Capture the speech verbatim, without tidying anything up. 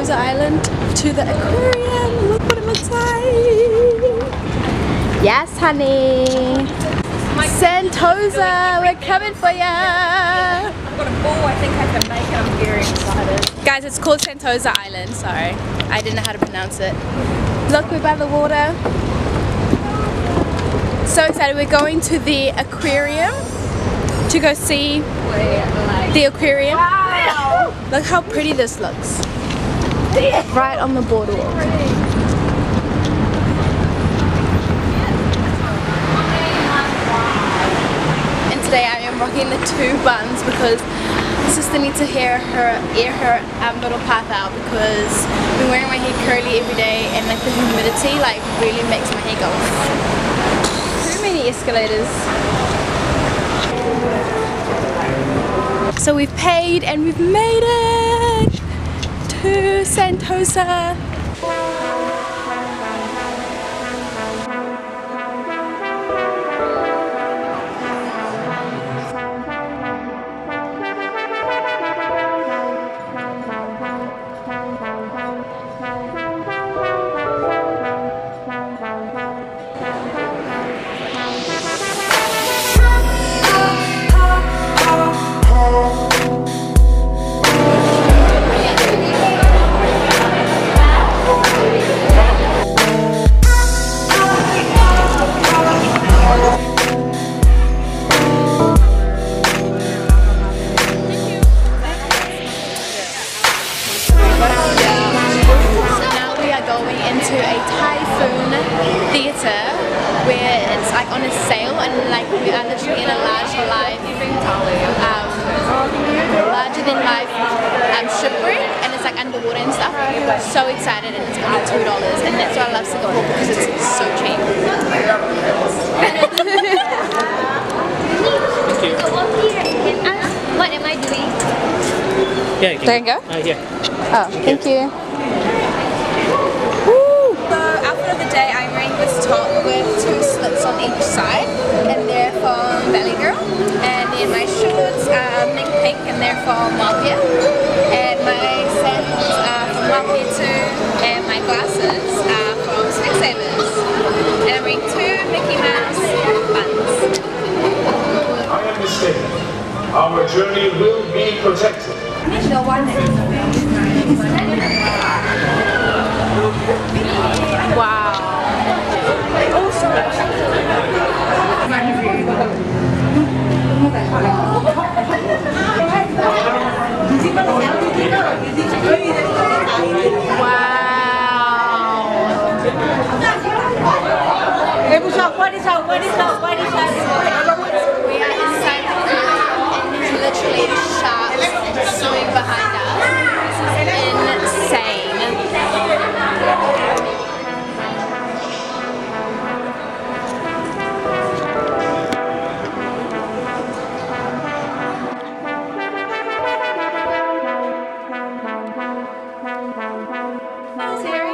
Sentosa Island to the aquarium. Look what it looks like. Yes, honey. Sentosa, we're coming for ya. I've got a ball I think I can make it. I'm very excited. Guys, it's called Sentosa Island. Sorry, I didn't know how to pronounce it. Look, we're by the water. So excited. We're going to the aquarium to go see the aquarium. Wow. Look how pretty this looks. Right on the boardwalk. And today I am rocking the two buns because my sister needs to hear her, ear her um, little path out because I've been wearing my hair curly every day and like the humidity like really makes my hair go. Too many escalators. So we've paid and we've made it to Sentosa. Into a typhoon theatre where it's like on a sail and like we are literally in a large life, um, larger than life um, shipwreck and it's like underwater and stuff. So excited and it's only two dollars and that's why I love Singapore because it's so cheap. What am I doing? Yeah, you can, There you go? Uh, yeah. Oh, thank you. Outfit of the day, I'm wearing this top with two slits on each side and they're from Valley Girl, and then my shorts are Mink Pink and they're from Malpia, and my sandals are from Malpia too, and my glasses are from Specsavers, and I'm wearing two Mickey Mouse buns. I am mistaken. Our journey will be protected. Wow. We are inside the pool and there's literally sharks swimming behind us. This is insane. Serious?